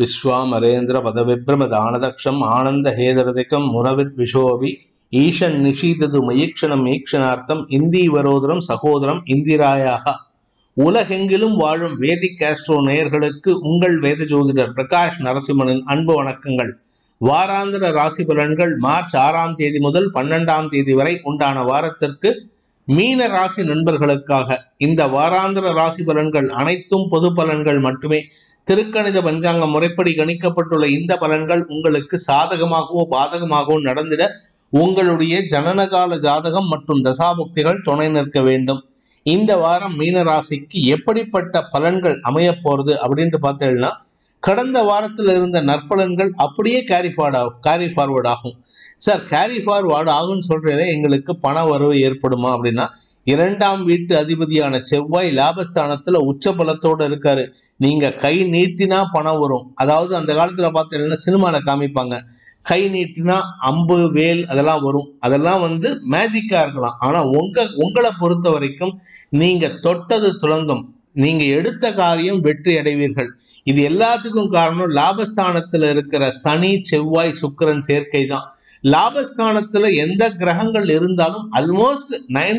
விஸ்வாமரேந்திர பதவிப்ரம தானதக்ஷம் ஆனந்த ஹேதரதிகம் முரவித் விஷோபி ஈஷன் நிஷீதது மயீக்ஷணம் ஈக்ஷணார்த்தம் இந்தீவரோதரம் சகோதரம் இந்திராயாக. உலகெங்கிலும் வாழும் வேதிக் ஆஸ்ட்ரோ நேயர்களுக்கு உங்கள் வேத ஜோதிடர் பிரகாஷ் நரசிம்மனின் அன்பு வணக்கங்கள். வாராந்திர ராசி பலன்கள் மார்ச் 6ஆம் தேதி முதல் 12ஆம் தேதி வரை உண்டான வாரத்திற்கு மீன ராசி நண்பர்களுக்காக இந்த வாராந்திர ராசி பலன்கள் அனைத்தும் பொது பலன்கள் மட்டுமே. திருக்கணித பஞ்சாங்க முறைப்படி கணிக்கப்பட்டுள்ள இந்த பலன்கள் உங்களுக்கு சாதகமாகவோ பாதகமாகவோ நடந்திட உங்களுடைய ஜனனகால ஜாதகம் மற்றும் தசாபுக்திகள் துணை நிற்க வேண்டும். இந்த வாரம் மீன ராசிக்கு எப்படிப்பட்ட பலன்கள் அமைய போறது அப்படின்ட்டு பார்த்தீங்கன்னா, கடந்த வாரத்தில் இருந்த நற்பலன்கள் அப்படியே கேரி ஃபார்வர்ட் ஆகும். சார், கேரி ஃபார்வர்டு ஆகும்னு சொல்றதே எங்களுக்கு பண வரவு ஏற்படுமா அப்படின்னா, 2ஆம் வீட்டு அதிபதியான செவ்வாய் லாபஸ்தானத்துல உச்ச பலத்தோட இருக்காரு. நீங்க கை நீட்டினா பணம் வரும். அதாவது அந்த காலத்துல பார்த்தீங்கன்னா சினிமால காமிப்பாங்க, கை நீட்டினா அம்பு வேல் அதெல்லாம் வரும். அதெல்லாம் மேஜிக்கா இருக்கலாம். ஆனா உங்களை பொறுத்த வரைக்கும் நீங்க தொட்டது துலங்கும். நீங்க எடுத்த காரியம் வெற்றி அடைவீர்கள். இது எல்லாத்துக்கும் காரணம் லாபஸ்தானத்துல இருக்கிற சனி செவ்வாய் சுக்கிரன் சேர்க்கை தான். லாபஸ்தானத்துல எந்த கிரகங்கள் இருந்தாலும் ஆல்மோஸ்ட்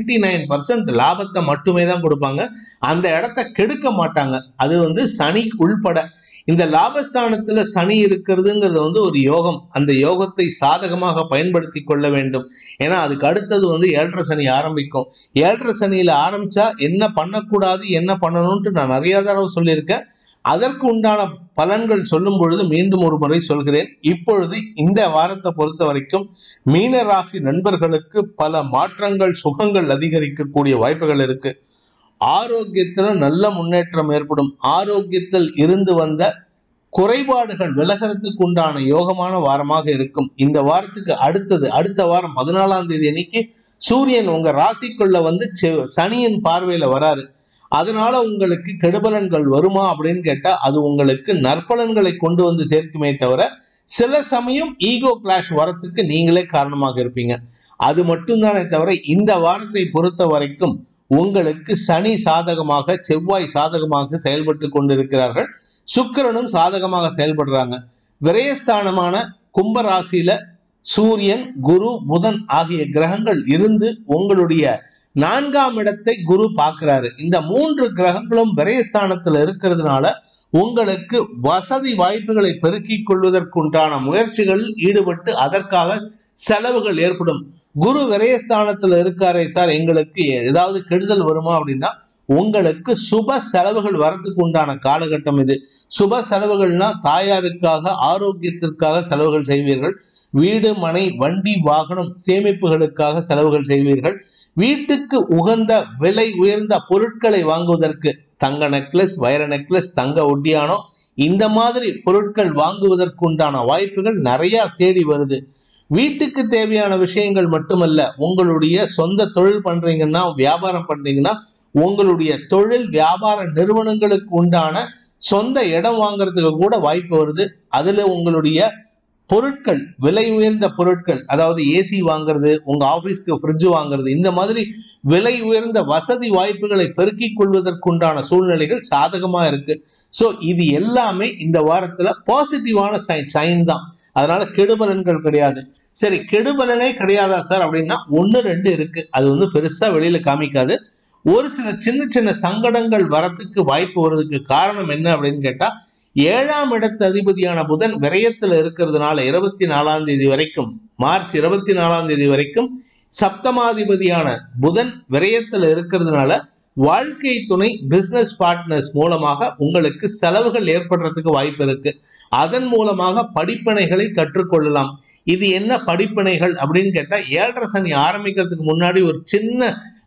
99% லாபத்தை மட்டுமே தான் கொடுப்பாங்க. அந்த இடத்த கெடுக்க மாட்டாங்க. அது சனி உள்பட. இந்த லாபஸ்தானத்துல சனி இருக்கிறதுங்கிறது ஒரு யோகம். அந்த யோகத்தை சாதகமாக பயன்படுத்தி கொள்ள வேண்டும். ஏன்னா அதுக்கு அடுத்தது 7.5 சனி ஆரம்பிக்கும். 7.5 சனியில ஆரம்பிச்சா என்ன பண்ணக்கூடாது என்ன பண்ணணும்ட்டு நான் நிறைய தடவை சொல்லியிருக்கேன். அதற்கு உண்டான பலன்கள் சொல்லும் பொழுது மீண்டும் ஒரு முறை சொல்கிறேன். இப்பொழுது இந்த வாரத்தை பொறுத்த வரைக்கும் மீன ராசி நண்பர்களுக்கு பல மாற்றங்கள் சுகங்கள் அதிகரிக்கக்கூடிய வாய்ப்புகள் இருக்கு. ஆரோக்கியத்துல நல்ல முன்னேற்றம் ஏற்படும். ஆரோக்கியத்தில் இருந்து வந்த குறைபாடுகள் விலகிறதுக்கு உண்டான யோகமான வாரமாக இருக்கும். இந்த வாரத்துக்கு அடுத்த வாரம் 14ஆம் தேதி அன்னைக்கு சூரியன் உங்க ராசிக்குள்ள சனியின் பார்வையில வராரு. அதனால உங்களுக்கு கெடுபலன்கள் வருமா அப்படின்னு கேட்டா, அது உங்களுக்கு நற்பலன்களை கொண்டு சேர்க்குமே தவிர சில சமயம் ஈகோ கிளாஷ் வரத்துக்கு நீங்களே காரணமாக இருப்பீங்க. அது மட்டும்தானே தவிர இந்த வாரத்தை பொறுத்த வரைக்கும் உங்களுக்கு சனி சாதகமாக செவ்வாய் சாதகமாக செயல்பட்டு கொண்டிருக்கிறார்கள். சுக்கிரனும் சாதகமாக செயல்படுறாங்க. விரயஸ்தானமான கும்பராசியில சூரியன் குரு புதன் ஆகிய கிரகங்கள் இருந்து உங்களுடைய 4ஆம் இடத்தை குரு பார்க்கிறாரு. இந்த 3 கிரகங்களும் விரயஸ்தானத்துல இருக்கிறதுனால உங்களுக்கு வசதி வாய்ப்புகளை பெருக்கிக் கொள்வதற்குண்டான முயற்சிகளில் ஈடுபட்டு அதற்காக செலவுகள் ஏற்படும். குரு விரயஸ்தானத்துல இருக்காரே சார், எங்களுக்கு ஏதாவது கெடுதல் வருமா அப்படின்னா, உங்களுக்கு சுப செலவுகள் வரத்துக்கு உண்டான காலகட்டம் இது. சுப செலவுகள்னா தாயாருக்காக ஆரோக்கியத்திற்காக செலவுகள் செய்வீர்கள். வீடு மனை வண்டி வாகனம் சேமிப்புகளுக்காக செலவுகள் செய்வீர்கள். வீட்டுக்கு உகந்த விலை உயர்ந்த பொருட்களை வாங்குவதற்கு தங்க நெக்லஸ் வைர நெக்லஸ் தங்க ஒட்டியானம் இந்த மாதிரி பொருட்கள் வாங்குவதற்கு உண்டான வாய்ப்புகள் நிறைய தேடி வருது. வீட்டுக்கு தேவையான விஷயங்கள் மட்டுமல்ல, உங்களுடைய சொந்த தொழில் பண்றீங்கன்னா வியாபாரம் பண்றீங்கன்னா உங்களுடைய தொழில் வியாபார நிறுவனங்களுக்கு உண்டான சொந்த இடம் வாங்குறதுக்கு கூட வாய்ப்பு வருது. அதுல உங்களுடைய பொருட்கள் விலை உயர்ந்த பொருட்கள், அதாவது ஏசி வாங்குறது, உங்க ஆபீஸ்க்கு ஃப்ரிட்ஜ் வாங்குறது, இந்த மாதிரி விலை உயர்ந்த வசதி வாய்ப்புகளை பெருக்கிக் கொள்வதற்குண்டான சூழ்நிலைகள் சாதகமா இருக்கு. ஸோ இது எல்லாமே இந்த வாரத்துல பாசிட்டிவான சைன் தான். அதனால கெடுபலன்கள் கிடையாது. சரி, கெடுபலனே கிடையாதா சார் அப்படின்னா 1-2 இருக்கு. அது பெருசா வெளியில காமிக்காது. ஒரு சில சின்ன சின்ன சங்கடங்கள் வரத்துக்கு வாய்ப்பு வருவதற்கு காரணம் என்ன அப்படின்னு கேட்டா, 7ஆம் இடத்து அதிபதியான புதன் விரயத்துல இருக்கிறதுனால 24ஆம் தேதி வரைக்கும், மார்ச் 24ஆம் தேதி வரைக்கும் சப்தமாதிபதியான புதன் விரயத்துல இருக்கிறதுனால வாழ்க்கை துணை பிசினஸ் பார்ட்னர்ஸ் மூலமாக உங்களுக்கு செலவுகள் ஏற்படுறதுக்கு வாய்ப்பு இருக்கு. அதன் மூலமாக படிப்பினைகளை கற்றுக்கொள்ளலாம். இது என்ன படிப்பினைகள் அப்படின்னு கேட்டா, 7.5 சனி ஆரம்பிக்கிறதுக்கு முன்னாடி ஒரு சின்ன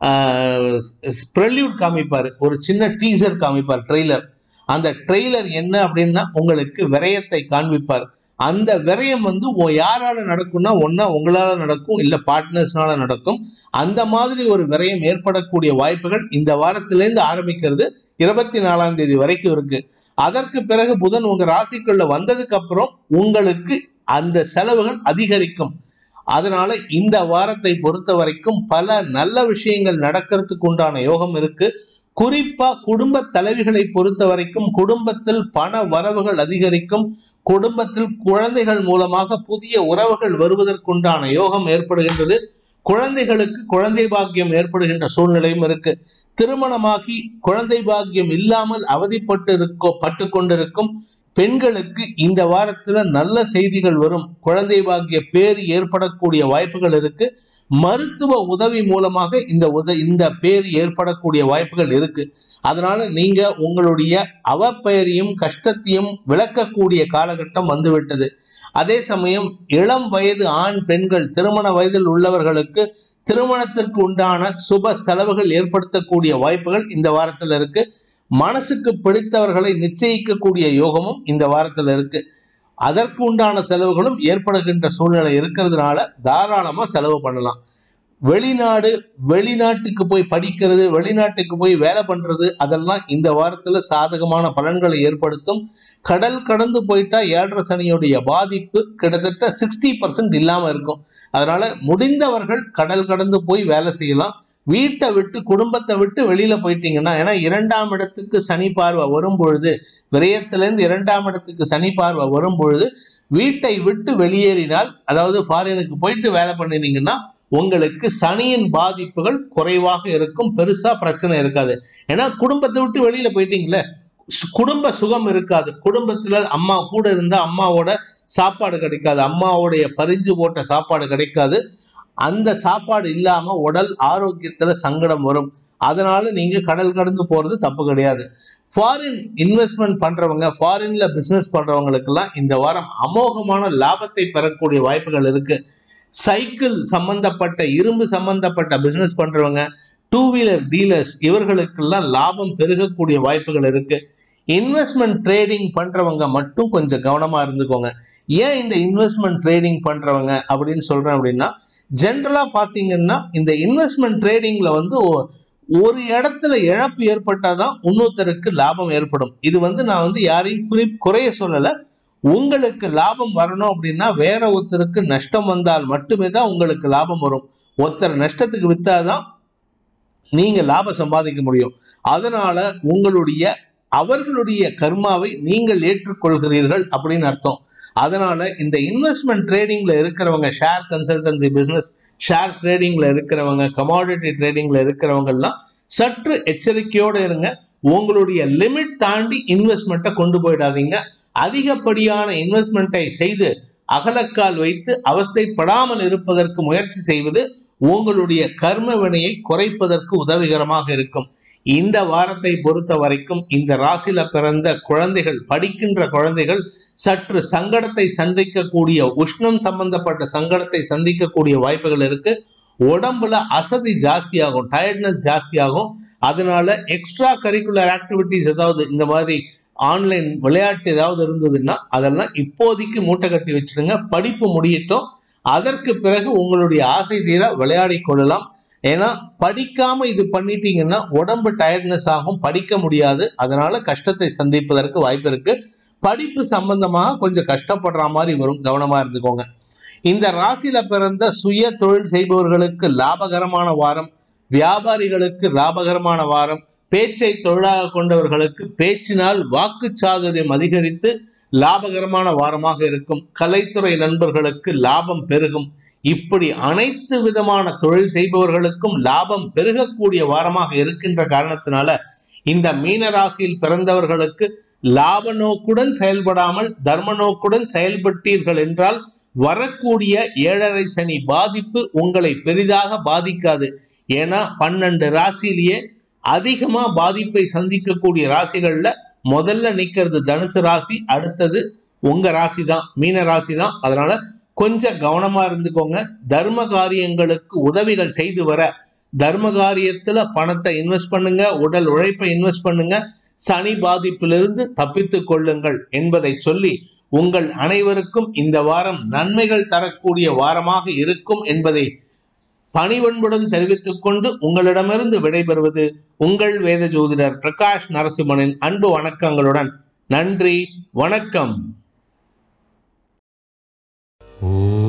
ப்ரெல்யூட் காமிப்பாரு, ஒரு சின்ன டீசர் காமிப்பார், ட்ரெய்லர். அந்த ட்ரெய்லர் என்ன அப்படின்னா உங்களுக்கு விரயத்தை காண்பிப்பார். அந்த விரயம் யாரால நடக்கும்னா, ஒன்னா உங்களால நடக்கும், இல்ல பார்ட்னர்ஸ்னால நடக்கும். அந்த மாதிரி ஒரு விரயம் ஏற்படக்கூடிய வாய்ப்புகள் இந்த வாரத்திலேருந்து ஆரம்பிக்கிறது 24ஆம் தேதி வரைக்கும் இருக்கு. அதற்கு பிறகு புதன் உங்க ராசிக்குள்ள வந்ததுக்கு அப்புறம் உங்களுக்கு அந்த செலவுகள் அதிகரிக்கும். அதனால இந்த வாரத்தை பொறுத்த வரைக்கும் பல நல்ல விஷயங்கள் நடக்கிறதுக்கு உண்டான யோகம் இருக்கு. குறிப்பா குடும்ப தலைவிகளை பொறுத்த வரைக்கும் குடும்பத்தில் பண வரவுகள் அதிகரிக்கும். குடும்பத்தில் குழந்தைகள் மூலமாக புதிய உறவுகள் வருவதற்குண்டான யோகம் ஏற்படுகின்றது. குழந்தைகளுக்கு குழந்தை பாக்கியம் ஏற்படுகின்ற சூழ்நிலையும் இருக்கு. திருமணமாகி குழந்தை பாக்கியம் இல்லாமல் அவதிப்பட்டு கொண்டிருக்கும் பெண்களுக்கு இந்த வாரத்துல நல்ல செய்திகள் வரும். குழந்தை பாக்கிய பேர் ஏற்படக்கூடிய வாய்ப்புகள் இருக்கு. மருத்துவ உதவி மூலமாக இந்த பேர் ஏற்படக்கூடிய வாய்ப்புகள் இருக்கு. அதனால நீங்க உங்களுடைய அவப்பெயரையும் கஷ்டத்தையும் விளக்கக்கூடிய காலகட்டம் வந்துவிட்டது. அதே சமயம் இளம் வயது ஆண் பெண்கள் திருமண வயதில் உள்ளவர்களுக்கு திருமணத்திற்கு உண்டான சுப செலவுகள் ஏற்படுத்தக்கூடிய வாய்ப்புகள் இந்த வாரத்தில் இருக்கு. மனசுக்கு பிடித்தவர்களை நிச்சயிக்கக்கூடிய யோகமும் இந்த வாரத்தில் இருக்கு. அதற்கு உண்டான செலவுகளும் ஏற்படுகின்ற சூழ்நிலை இருக்கிறதுனால தாராளமா செலவு பண்ணலாம். வெளிநாட்டுக்கு போய் படிக்கிறது, வெளிநாட்டுக்கு போய் வேலை பண்றது, அதெல்லாம் இந்த வாரத்துல சாதகமான பலன்களை ஏற்படுத்தும். கடல் கடந்து போயிட்டா 7.5 சனியுடைய பாதிப்பு கிட்டத்தட்ட 60% இல்லாம இருக்கும். அதனால முடிந்தவர்கள் கடல் கடந்து போய் வேலை செய்யலாம். வீட்டை விட்டு குடும்பத்தை விட்டு வெளியில போயிட்டீங்கன்னா, ஏன்னா 2ஆம் இடத்துக்கு சனி பார்வை வரும் பொழுது, விரயத்திலிருந்து 2ஆம் இடத்துக்கு சனி பார்வை வரும் பொழுது வீட்டை விட்டு வெளியேறினால், அதாவது ஃபாரினுக்கு போயிட்டு வேலை பண்ணினீங்கன்னா உங்களுக்கு சனியின் பாதிப்புகள் குறைவாக இருக்கும். பெருசா பிரச்சனை இருக்காது. ஏன்னா குடும்பத்தை விட்டு வெளியில போயிட்டீங்களே, குடும்ப சுகம் இருக்காது. குடும்பத்துல அம்மா கூட இருந்தா அம்மாவோட சாப்பாடு கிடைக்காது, அம்மாவுடைய பரிஞ்சு போட்ட சாப்பாடு கிடைக்காது. அந்த சாப்பாடு இல்லாம உடல் ஆரோக்கியத்துல சங்கடம் வரும். அதனால நீங்க கடல் கடந்து போறது தப்பு கிடையாது. ஃபாரின் இன்வெஸ்ட்மெண்ட் பண்றவங்க, ஃபாரின்ல பிசினஸ் பண்றவங்களுக்கெல்லாம் இந்த வாரம் அமோகமான லாபத்தை பெறக்கூடிய வாய்ப்புகள் இருக்கு. சைக்கிள் சம்பந்தப்பட்ட, இரும்பு சம்பந்தப்பட்ட பிசினஸ் பண்றவங்க, 2 வீலர் டீலர்ஸ், இவர்களுக்கெல்லாம் லாபம் பெருகக்கூடிய வாய்ப்புகள் இருக்கு. இன்வெஸ்ட்மெண்ட் ட்ரேடிங் பண்றவங்க மட்டும் கொஞ்சம் கவனமா இருந்துக்கோங்க. ஏன் இந்த இன்வெஸ்ட்மெண்ட் ட்ரேடிங் பண்றவங்க அப்படின்னு சொல்றேன் அப்படின்னா, ஜென்ரலா பாத்தீங்கன்னா இந்த இன்வெஸ்ட்மெண்ட் ட்ரேடிங்ல ஒரு இடத்துல இழப்பு ஏற்பட்டாதான் இன்னொருத்தருக்கு லாபம் ஏற்படும். இது நான் யாரையும் குறைய சொல்லல. உங்களுக்கு லாபம் வரணும் அப்படின்னா வேற ஒருத்தருக்கு நஷ்டம் வந்தால் மட்டுமே தான் உங்களுக்கு லாபம் வரும். ஒருத்தர் நஷ்டத்துக்கு வித்தாதான் நீங்க லாபம் சம்பாதிக்க முடியும். அதனால அவர்களுடைய கர்மாவை நீங்கள் ஏற்றுக்கொள்கிறீர்கள் அப்படின்னு அர்த்தம். அதனால இந்த இன்வெஸ்ட்மெண்ட் ட்ரேடிங்ல இருக்கிறவங்க, ஷேர் கன்சல்டன்சி பிசினஸ், ஷேர் ட்ரேடிங்ல இருக்கிறவங்க, கமாடிட்டி ட்ரேடிங்ல இருக்கிறவங்க எல்லாம் சற்று எச்சரிக்கையோடு இருங்க. உங்களுடைய லிமிட் தாண்டி இன்வெஸ்ட்மெண்ட்டை கொண்டு போயிடாதீங்க. அதிகப்படியான இன்வெஸ்ட்மெண்ட்டை செய்து அகலக்கால் வைத்து அவஸ்தைப்படாமல் இருப்பதற்கு முயற்சி செய்வது உங்களுடைய கர்ம வினையை குறைப்பதற்கு உதவிகரமாக இருக்கும். இந்த வாரத்தை பொறுத்த வரைக்கும் இந்த ராசியில பிறந்த குழந்தைகள், படிக்கின்ற குழந்தைகள் சற்று சங்கடத்தை சந்திக்கக்கூடிய, உஷ்ணம் சம்பந்தப்பட்ட சங்கடத்தை சந்திக்கக்கூடிய வாய்ப்புகள் இருக்கு. உடம்புல அசதி ஜாஸ்தியாகும், டயர்ட்னஸ் ஜாஸ்தியாகும். அதனால எக்ஸ்ட்ரா கரிக்குலர் ஆக்டிவிட்டிஸ், ஏதாவது இந்த மாதிரி ஆன்லைன் விளையாட்டு ஏதாவது இருந்ததுன்னா அதெல்லாம் இப்போதைக்கு மூட்டை கட்டி வச்சிடுங்க. படிப்பு முடியட்டும், அதற்கு பிறகு உங்களுடைய ஆசை தீர விளையாடி கொள்ளலாம். ஏன்னா படிக்காம இது பண்ணிட்டீங்கன்னா உடம்பு டயர்ட்னஸ் ஆகும், படிக்க முடியாது. அதனால கஷ்டத்தை சந்திப்பதற்கு வாய்ப்பு இருக்கு. படிப்பு சம்பந்தமாக கொஞ்சம் கஷ்டப்படுற மாதிரி வரும், கவனமா இருந்துக்கோங்க. இந்த ராசியில பிறந்த சுய தொழில் செய்பவர்களுக்கு லாபகரமான வாரம், வியாபாரிகளுக்கு லாபகரமான வாரம், பேச்சை தொழிலாக கொண்டவர்களுக்கு பேச்சினால் வாக்கு சாதுரியம் அதிகரித்து லாபகரமான வாரமாக இருக்கும். கலைத்துறை நண்பர்களுக்கு லாபம் பெருகும். இப்படி அனைத்து விதமான தொழில் செய்பவர்களுக்கும் லாபம் பெருகக்கூடிய வாரமாக இருக்கின்ற காரணத்தினால இந்த மீன ராசியில் பிறந்தவர்களுக்கு லாப நோக்குடன் செயல்படாமல் தர்ம நோக்குடன் செயல்பட்டீர்கள் என்றால் வரக்கூடிய 7.5 சனி பாதிப்பு உங்களை பெரிதாக பாதிக்காது. ஏன்னா 12 ராசியிலேயே அதிகமா பாதிப்பை சந்திக்கக்கூடிய ராசிகள்ல முதல்ல நிக்கிறது தனுசு ராசி, அடுத்தது உங்க ராசி தான், மீன ராசி தான். அதனால கொஞ்சம் கவனமா இருந்துக்கோங்க. தர்ம காரியங்களுக்கு உதவிகள் செய்து வர தர்ம காரியத்துல பணத்தை இன்வெஸ்ட் பண்ணுங்க, உடல் உழைப்பை இன்வெஸ்ட் பண்ணுங்க. சனி பாதிப்பிலிருந்து தப்பித்துக் கொள்ளுங்கள் என்பதை சொல்லி உங்கள் அனைவருக்கும் இந்த வாரம் நன்மைகள் தரக்கூடிய வாரமாக இருக்கும் என்பதை பணிவன்புடன் தெரிவித்துக் கொண்டு உங்களிடமிருந்து விடைபெறுவது உங்கள் வேத ஜோதிடர் பிரகாஷ் நரசிம்மனின் அன்பு வணக்கங்களுடன். நன்றி, வணக்கம்.